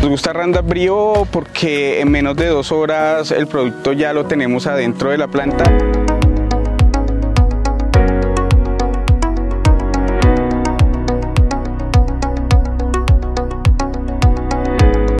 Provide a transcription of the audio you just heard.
Nos gusta Roundup Brio porque en menos de 2 horas el producto ya lo tenemos adentro de la planta.